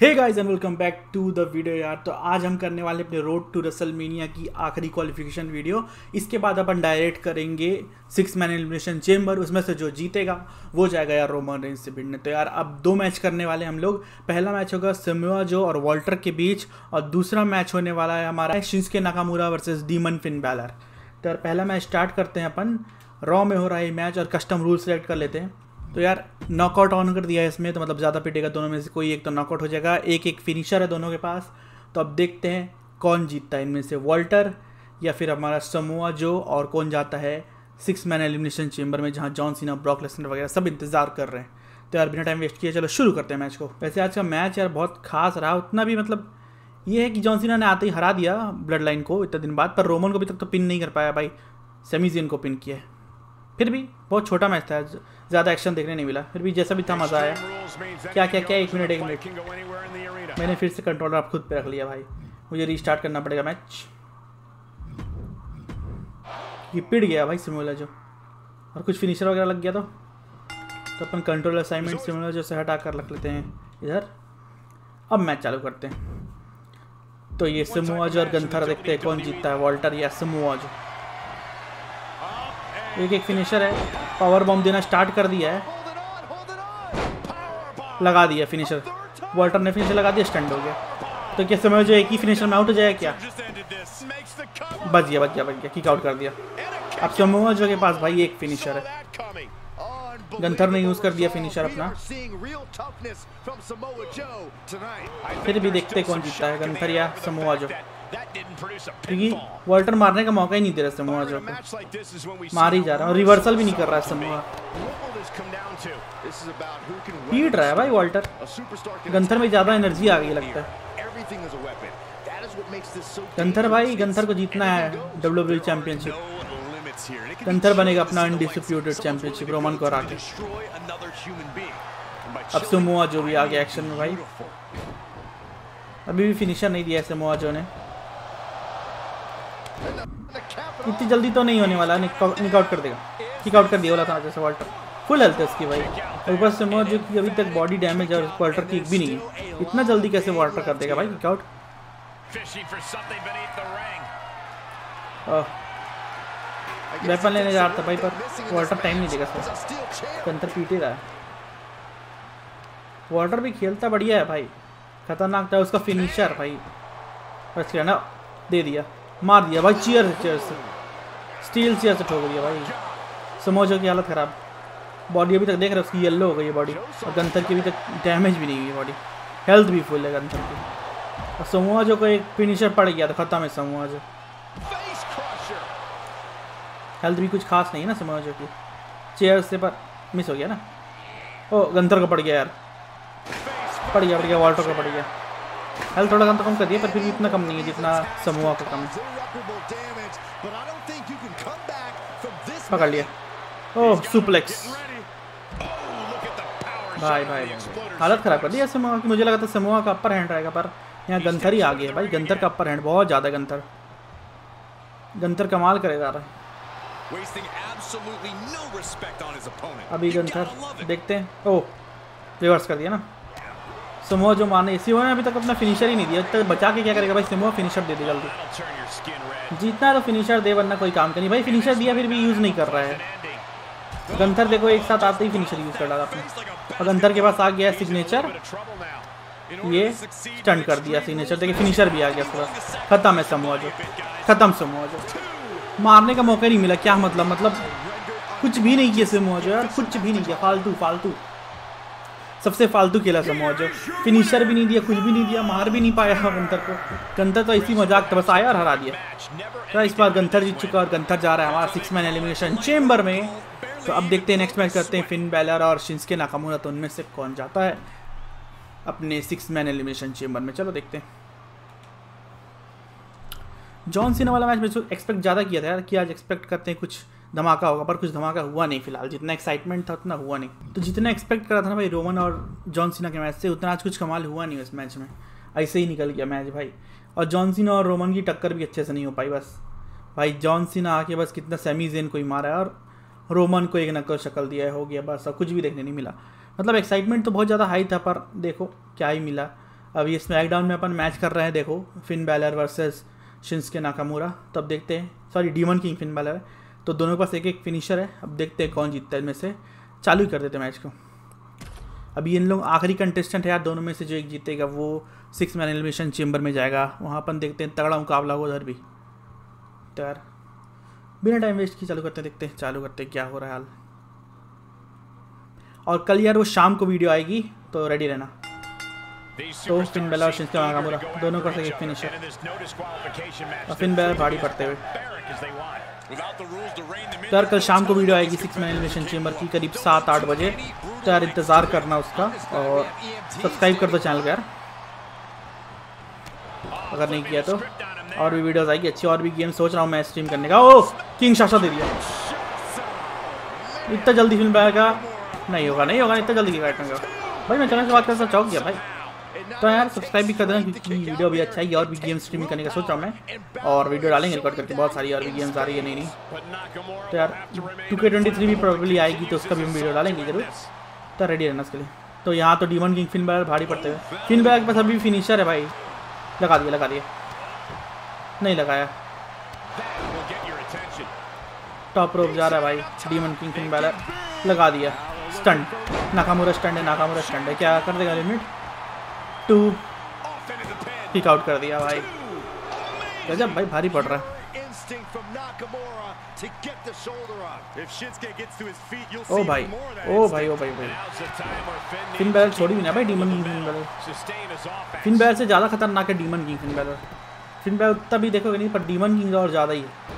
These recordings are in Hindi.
Hey guys and welcome back to the video यार। तो आज हम करने वाले अपने रोड टू रेसलमेनिया की आखिरी क्वालिफिकेशन वीडियो। इसके बाद अपन डायरेक्ट करेंगे 6 मैन एलिमिनेशन चेम्बर। उसमें से जो जीतेगा वो जाएगा यार रोमन रेंज से भिड़ने। तो यार अब 2 मैच करने वाले हम लोग। पहला मैच होगा सामोआ जो और वॉल्टर के बीच, और दूसरा मैच होने वाला है हमारा Shinsuke Nakamura versus Demon Finn Balor. तो यार पहला मैच स्टार्ट करते हैं अपन। रॉ में हो रहा है मैच और कस्टम रूल सेलेक्ट कर लेते हैं। तो यार नॉकआउट ऑन कर दिया है इसमें, तो मतलब ज़्यादा पिटेगा दोनों में से कोई एक तो नॉकआउट हो जाएगा। एक एक फिनिशर है दोनों के पास। तो अब देखते हैं कौन जीतता है इनमें से, वॉल्टर या फिर हमारा सामोआ जो, और कौन जाता है 6 मैन एलिमिनेशन चेम्बर में जहां जॉन सीना, ब्रॉक लेसनर वगैरह सब इंतजार कर रहे हैं। तो यार बिना टाइम वेस्ट किए चलो शुरू करते हैं मैच को। वैसे आज का मैच यार बहुत खास रहा, उतना भी मतलब ये है कि जॉन सीना ने आते ही हरा दिया ब्लड लाइन को इतने दिन बाद, पर रोमन को अभी तक तो पिन नहीं कर पाया भाई। सेमी ज़ेन को पिन किया है। फिर भी बहुत छोटा मैच था, ज़्यादा एक्शन देखने नहीं मिला। फिर भी जैसा भी था मज़ा आया। क्या 1 मिनट मैंने फिर से कंट्रोलर आप खुद पे रख लिया भाई। मुझे रीस्टार्ट करना पड़ेगा मैच। ये पिट गया भाई सिमोला जो, और कुछ फिनिशर वगैरह लग गया। तो अपन कंट्रोल असाइनमेंट सिमोला जो से हटा कर रख लेते हैं इधर। अब मैच चालू करते हैं। तो ये सामोआ जो और गंथर, देखते हैं कौन जीतता है, वॉल्टर या सामोआ जो। एक एक फिनिशर है, पावर बॉम्ब देना स्टार्ट कर दिया है, लगा दिया फिनिशर। वॉल्टर ने फिनिशर लगा दिया, स्टंड हो गया। तो क्या सामोआ जो एक ही फिनिशर में आउट हो जाएगा क्या? बच गया, किक आउट कर दिया। अब सामोआ जो के पास भाई एक फिनिशर है, गंथर ने यूज कर दिया फिनिशर अपना। फिर भी देखते कौन जीतता है, गंथर या सामोआ जो, क्योंकि वॉल्टर मारने का मौका ही नहीं दे रहा सामोआ जो को। मार ही जा रहा है और रिवर्सल भी नहीं कर रहा है सामोआ। पीट रहा है भाई वॉल्टर। गंथर में ज़्यादा एनर्जी आ गई लगता है। गंथर भाई, गंथर को जीतना है WWE चैंपियनशिप। गंथर बनेगा अपना अनडिस्प्यूटेड चैंपियनशिप रोमन को हरा के। अब सामोआ जो भी आ गया एक्शन में भाई। अभी भी फिनिशर नहीं दिया सामोआ जो ने। इतनी जल्दी तो नहीं होने वाला, निक आउट कर देगा। किक आउट कर दिया वाला था जैसे वॉल्टर। फुल हेल्थ है उसकी भाई। ऊपर सामोआ जो की अभी तक बॉडी डैमेज और वॉल्टर की एक भी नहीं है। इतना जल्दी कैसे वॉल्टर कर देगा भाई किक आउट? वेपन लेने जा रहा था भाई, पर वॉल्टर टाइम नहीं देगा सर। गंथर पीटे रहा है। वॉल्टर भी खेलता बढ़िया है भाई, खतरनाक था उसका फिनिशर भाई। बस क्या ना, दे दिया, मार दिया भाई। चेयर से स्टील चेयर से ठोक दिया भाई। सामोआ की हालत खराब, बॉडी अभी तक देख रहे हो उसकी येलो हो गई है बॉडी, और गंथर की अभी तक डैमेज भी नहीं हुई है बॉडी। हेल्थ भी फुल है गंथर की। और सामोआ को एक फिनिशर पड़ गया तो खत्म है सामोआ। हेल्थ भी कुछ खास नहीं है ना सामोआ की, चेयर से पर मिस हो गया ना। ओ गंथर का पड़ गया यार, पड़ गया वॉल्टर का पड़ गया। हेल्थ थोड़ा कम तो कम कर दिया, पर फिर भी इतना कम नहीं है जितना सामोआ का कम है। पकड़ लिया। ओह सुप्लेक्स भाई हालत खराब कर दिया सामोआ की। मुझे लगा था सामोआ का अपर हैंड रहेगा, पर यहाँ गंथर ही आ गया भाई। गंथर का अपर हैंड बहुत ज़्यादा है। गंथर कमाल करेगा रहा है अभी गंथर। देखते हैं। ओह रिवर्स कर दिया ना सामोआ जो मारने। सामोआ ने अभी तक अपना फिनिशर ही नहीं दिया, तक बचा के क्या करेगा भाई? सामोआ फिनिशर दे दे जल्दी। जीतना है तो फिनिशर दे, वरना कोई काम का नहीं भाई। फिनिशर दिया फिर भी यूज़ नहीं कर रहा है। गंथर देखो एक साथ आते ही फिनिशर यूज़ कर डाला अपने। और गंथर के पास आ गया सिग्नेचर, ये स्टंट कर दिया सिग्नेचर। देखिए फिनिशर भी आ गया पूरा। खत्म है सामोआ जो, खत्म सामोआ जो। मारने का मौका नहीं मिला, क्या मतलब कुछ भी नहीं किया सामोआ जो यार, कुछ भी नहीं किया। फालतू सबसे फालतू खेला सामोआ जो। फिनिशर भी नहीं दिया, कुछ भी नहीं दिया, मार भी नहीं पाया गंथर को। गंथर तो इसी मजाक था, बस आया और हरा दिया। तो इस बार गंथर जीत चुका और गंथर जा रहा है हमारा 6 मैन एलिमिनेशन चेम्बर में। तो अब देखते हैं नेक्स्ट मैच करते हैं फिन बैलर और शिंसुके नाकामुरा। तो उनमें से कौन जाता है अपने 6 मैन एलिमिनेशन चेम्बर में, चलो देखते हैं। जॉन सीना वाला मैच में एक्सपेक्ट ज़्यादा किया था यार, कि आज एक्सपेक्ट करते हैं कुछ धमाका होगा, पर कुछ धमाका हुआ नहीं फिलहाल। जितना एक्साइटमेंट था उतना हुआ नहीं। तो जितना एक्सपेक्ट करा था ना भाई रोमन और जॉन सीना के मैच से, उतना आज कुछ कमाल हुआ नहीं उस मैच में। ऐसे ही निकल गया मैच भाई। और जॉन सीना और रोमन की टक्कर भी अच्छे से नहीं हो पाई। बस भाई जॉन सीना आके बस कितना सेमी ज़ेन को ही मारा है, और रोमन को एक नक्कर शक्ल दिया है, हो गया बस। और कुछ भी देखने नहीं मिला। मतलब एक्साइटमेंट तो बहुत ज़्यादा हाई था, पर देखो क्या ही मिला। अब ये स्मैकडाउन में अपन मैच कर रहे हैं, देखो Finn Balor versus Shinsuke Nakamura. तो अब देखते हैं, sorry Demon King Finn Balor है, तो दोनों के पास एक एक फिनिशर है। अब देखते हैं कौन जीतता है इनमें से। चालू ही कर देते मैच को। अभी इन लोग आखिरी कंटेस्टेंट है यार, दोनों में से जो एक जीतेगा वो 6 मैन एलिमिनेशन चेंबर में जाएगा। वहाँ अपन देखते हैं तगड़ा मुकाबला हो उधर भी। तो यार बिना टाइम वेस्ट की चालू करते हैं, देखते हैं चालू करते हैं क्या हो रहा है हाल। और कल यार वो शाम को वीडियो आएगी, तो रेडी रहना। तो फिन बैलर और शिंसुके नाकामुरा दोनों का एक फिनिशर, और फिन बैलर भारी पड़ते हुए। तो यार कल शाम को वीडियो आएगी 6 मैन एलिमिनेशन चेंबर की, करीब 7-8 बजे। तो यार इंतज़ार करना उसका, और सब्सक्राइब कर दो चैनल को यार अगर नहीं किया तो। और भी वीडियोस आएगी अच्छी, और भी गेम सोच रहा हूँ मैं स्ट्रीम करने का। ओह किंग शाशा दे दिया। इतना जल्दी फिल्म आएगा नहीं होगा, नहीं होगा इतना जल्दी काटूंगा भाई। मैं चैनल से बात करता चौक गया भाई। तो यार सब्सक्राइब भी कर देना, क्योंकि वीडियो भी अच्छा है। और भी गेम स्ट्रीमिंग करने का सोच रहा हूँ मैं, और वीडियो डालेंगे रिकॉर्ड करके बहुत सारी और भी गेम्स आ रही है नहीं। तो यार 2K23 भी प्रोबेबली आएगी, तो उसका भी हम वीडियो डालेंगे जरूर। तो रेडी रहना उसके लिए। तो यहाँ तो डीमन किंग फिन बैलर भारी पड़ते हुए। फिन बैलर के पास अभी फिनिशर है भाई, लगा दिया नहीं लगाया। टॉप रोप जा रहा है भाई, डीमन किंग फिन बैलर लगा दिया। स्टंट नाकामुरा स्टंट है, नाकामुरा स्टंट है, क्या कर देगा लिमिट 2 किक आउट कर दिया भाई। गजब भाई, भारी पड़ रहा है। ओ भाई ओ भाई ओ भाई भाई, फिन बैलर छोड़ी भी ना भाई। Demon King Finn Balor, Finn Balor से ज़्यादा खतरनाक है Demon King Finn Balor. Finn Balor उतना भी देखोगे नहीं, पर डीमन किंग और ज़्यादा ही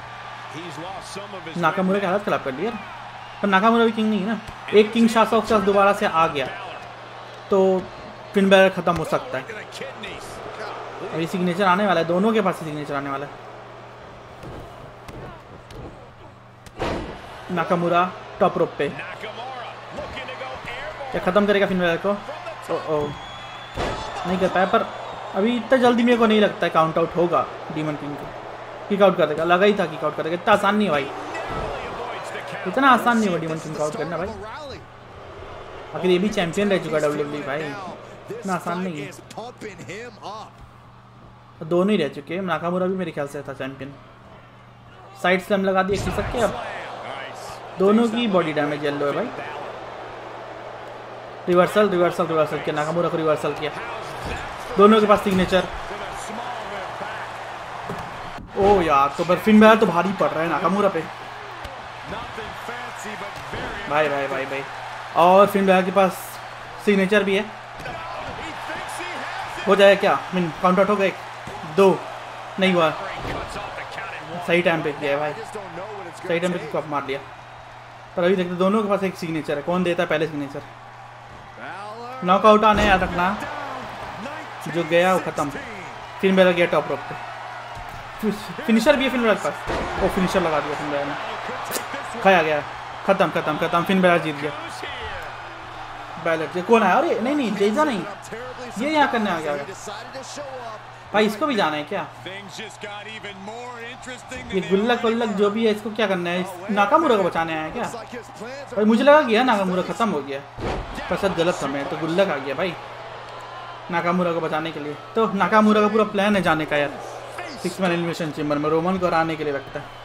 है। नाकामुरा की हालत खराब कर दी यार, पर नाकामुरा भी किंग नहीं है ना। एक किंग शाशा के साथ दोबारा से आ गया तो फिन बैलर खत्म हो सकता है। अभी सिग्नेचर आने वाला है, दोनों के पास सिग्नेचर आने वाला है। नाकामुरा टॉप रोप पे क्या ख़त्म करेगा फिन बैलर को? ओ नहीं कर पाया, पर अभी इतना जल्दी मेरे को नहीं लगता है काउंट आउट होगा डीमन किंग को। किक आउट कर देगा, लगा ही था किक आउट कर देगा। इतना आसान नहीं है भाई, इतना आसान नहीं हुआ डीमन किंग को आउट करना भाई। आखिर ये भी चैंपियन रह चुका है WWE भाई, इतना आसान नहीं है। दोनों ही रह चुके हैं, नाकामुरा भी मेरे ख्याल से था चैंपियन। साइड स्लैम लगा दिए खींच सकते। अब दोनों की बॉडी डैमेज येलो है भाई। रिवर्सल रिवर्सल रिवर्सल किया, नाकामुरा को रिवर्सल किया। दोनों के पास सिग्नेचर। ओ यार, तो पर फिन बैलर तो भारी पड़ रहा है नाकामुरा पे भाई भाई भाई भाई। और फिन बैलर के पास सिग्नेचर भी है। हो जाए क्या? काउंट आउट हो गए। 2 नहीं हुआ, सही टाइम पे किया है भाई, सही टाइम पे किक मार लिया। पर अभी देखते दोनों के पास एक सिग्नेचर है, कौन देता है पहले सिग्नेचर। नॉकआउट आने याद रखना, जो गया वो खत्म। फिन बैलर गया टॉप रोप पे, फिनिशर भी है फिन बैलर के पास। वो फिनिशर लगा दिया फिन बैलर ने, खाया गया, खत्म खत्म खत्म। फिन बैलर जीत गया। बैलर कौन आया? अरे नहीं नहीं जेजा नहीं, ये यहाँ करने आ गया भाई। इसको भी जाना है क्या? ये गुल्लक वुल्लक जो भी है, इसको क्या करना है? नाकामुरा को बचाने आया क्या भाई? मुझे लगा गया नाकामुरा खत्म हो गया, पर सब गलत समय तो गुल्लक आ गया भाई नाकामुरा को बचाने के लिए। तो नाकामुरा का पूरा प्लान है जाने का यार 6 मैन एलिमिनेशन चेंबर में, रोमन को हराने के लिए लगता है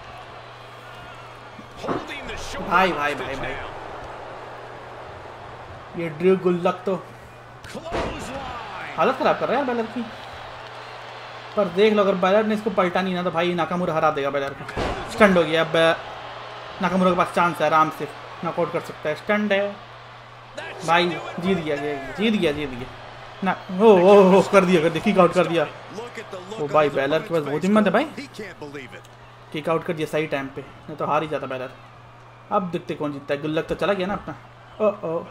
भाई भाई भाई भाई। ये ड्रू गुल्लक तो हालत खराब कर रहा है बैलर की। पर देख लो, अगर बैलर ने इसको पलटा नहीं ना तो भाई नाकामुरा हरा देगा बैलर को। स्टंड हो गया, अब नाकामुरा के पास चांस है, आराम से नॉकआउट कर सकता है। स्टंड है भाई, जीत गया जीत गया ना। ओ कर दिया किक आउट कर दिया। ओ भाई बैलर के पास बहुत हिम्मत है भाई, किक आउट कर दिया सही टाइम पे, नहीं तो हार ही जाता बैलर। अब देखते कौन जीतता है। गुल्लक तो चला गया ना अपना। ओ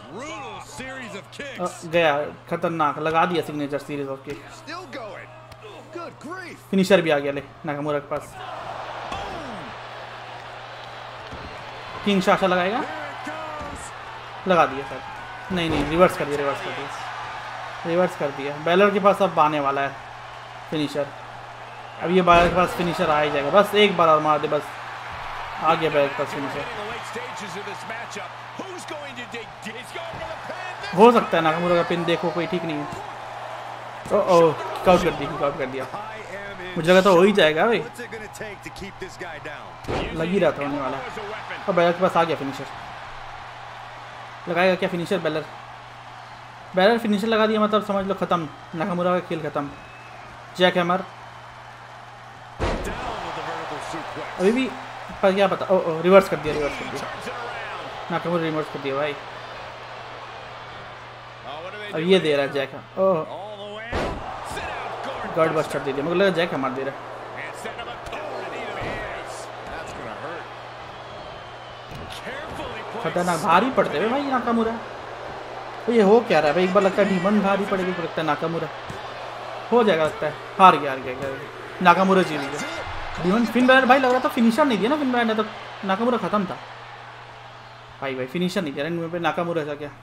गया, खतरनाक लगा दिया signature series of kick. Finisher भी आ गया ले नाकामुरा के पास। किंग शाशा लगाएगा, लगा दिया सर। नहीं रिवर्स कर दिया बैलर के पास। अब आने वाला है फिनिशर। अब ये बैलर के पास फिनिशर आ ही जाएगा, बस एक बार और मार दे, बस आ गया बैलर के पास फिनिशर। हो सकता है नाकामुरा का पिन, देखो कोई ठीक नहीं है। ओह किकआउट कर दिया। मुझे लगा तो हो ही जाएगा भाई, लग ही रहा था होने वाला। और बेलर के पास आ गया फिनिशर, लगाएगा क्या फिनिशर? बेलर फिनिशर लगा दिया, मतलब समझ लो खत्म, नाकामुरा का खेल खत्म। जैक हैमर अभी भी पर क्या पता। ओ रिवर्स कर दिया, नाकामुरा रिवर्स कर दिया भाई। अब ये दे रहा है जैक, ओह गॉड बस्टर दे दिया, मुझे लगा जैक हैमर दे रहा है। खतरनाक भारी पड़ते हुए भाई नाकामुरा। तो ये हो क्या रहा है भाई? एक बार लगता है डीमन भारी पड़ेगी, तो लगता है नाकामुरा हो जाएगा, लगता है हार गया नाकामुरा जीत गया। डीमन फिन बैलर भाई लग रहा था फिनिशर नहीं दिया ना फिन बैलर ने, तो नाकामुरा खत्म था भाई फिनिशर नहीं दिया इनमें पे नाकामुरा ऐसा क्या।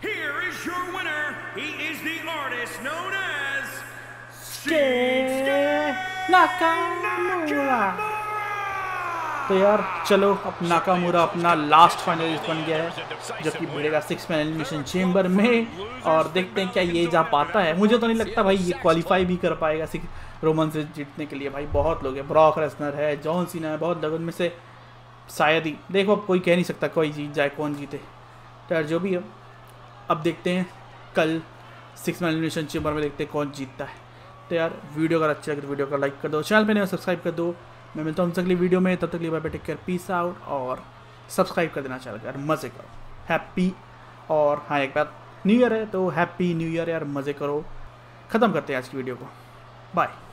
नाकामुरा। तो यार चलो, अब नाकामुरा अपना लास्ट फाइनलिस्ट बन गया है, जो कि भिड़ेगा 6 मैन एलिमिनेशन चेम्बर में। और देखते हैं क्या ये जा पाता है। मुझे तो नहीं लगता भाई ये क्वालिफाई भी कर पाएगा रोमन से जीतने के लिए। भाई बहुत लोग हैं, ब्रॉक लेसनर है, जॉन सीना है, बहुत लोगों में से शायद ही, देखो कोई कह नहीं सकता कोई जीत जाए कौन जीते। तो यार जो भी है, अब देखते हैं कल 6 मैन एलिमिनेशन चेम्बर में, देखते हैं कौन जीतता है। तो यार वीडियो अगर अच्छा लगे तो वीडियो को लाइक कर दो, चैनल पे नहीं सब्सक्राइब कर दो। मैं मिलता हूँ अगली वीडियो में, तब तक लिए bye bye, take care, peace out. और सब्सक्राइब कर देना चैनल यार, मज़े करो, हैप्पी। और हाँ एक बात, न्यू ईयर है तो हैप्पी न्यू ईयर यार, मज़े करो। ख़त्म करते हैं आज की वीडियो को, बाय।